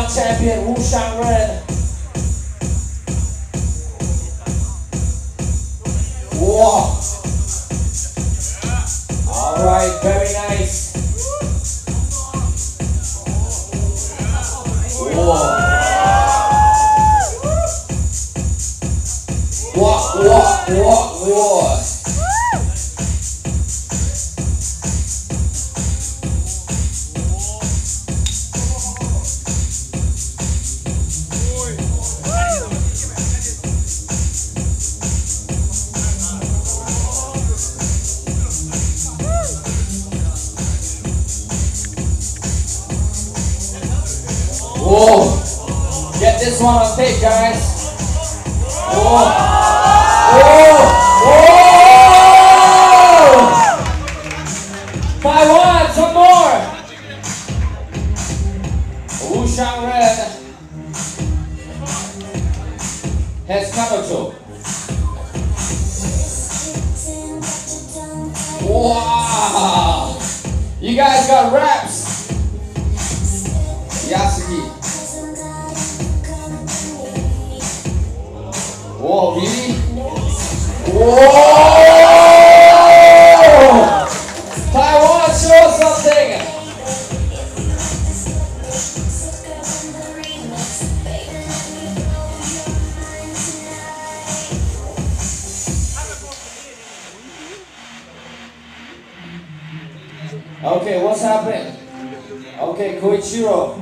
Taiwan champion Wu Shang Ren. Whoa. Alright, very nice. Whoa. Whoa. Whoa. Get this one on tape, guys. Whoa. Taiwan, some more. Wu Shang Ren has Kanocho. Wow. You guys got raps. Yasuki. Whoa, really? Whoa! Taiwan, show something! Okay, what's happening? Okay, Koichiro.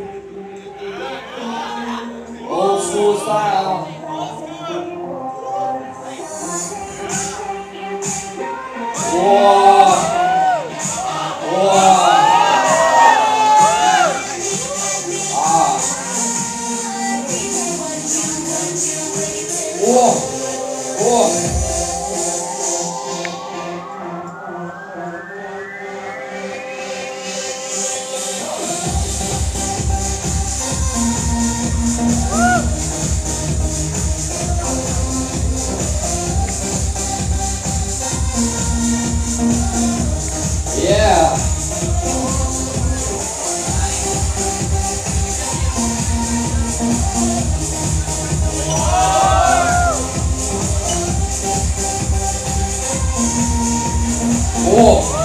Old school style. Whoa! Yeah. Whoa.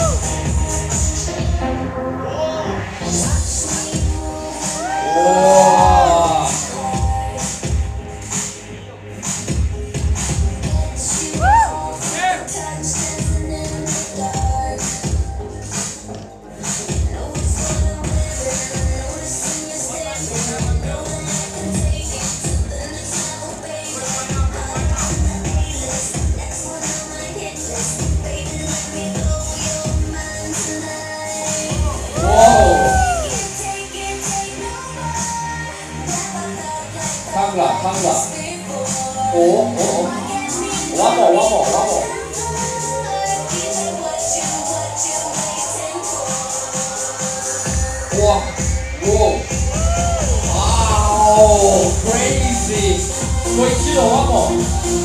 One more. Whoa. Wow, crazy. Koichiro, one more.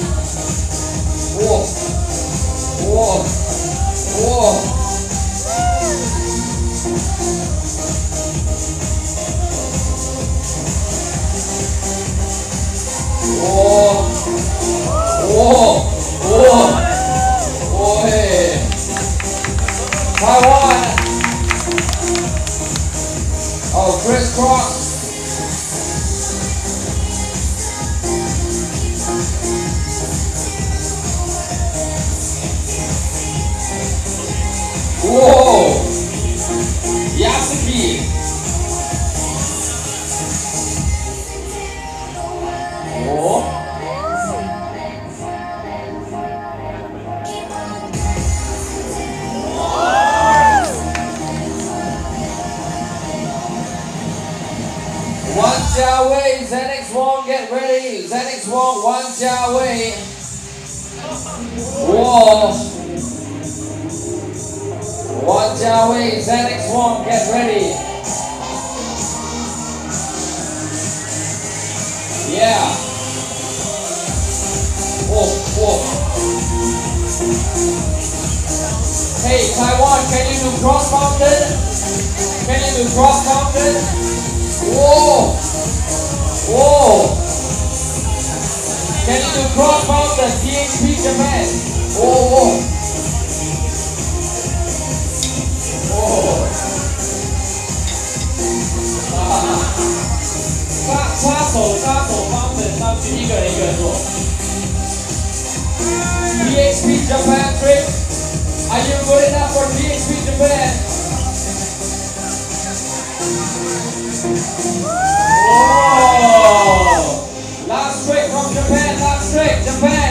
Whoa. Hey. Taiwan. Oh, crisscross. Whoa. Yasuki. Whoa. One Jia Wei, Zenix Wong, get ready. Zenix Wong, one Jia Wei. Whoa. One Jia Wei, Zenix Wong, get ready. Yeah. Whoa. Hey, Taiwan, can you do cross mounted? Whoa! Oh! Can you do cross mountain THP Japan? Oh! Oh! 插手方程上去，一个人做。THP Japan trick. Are you good enough for THP Japan? Oh! Last trick from Japan. Last trick, Japan.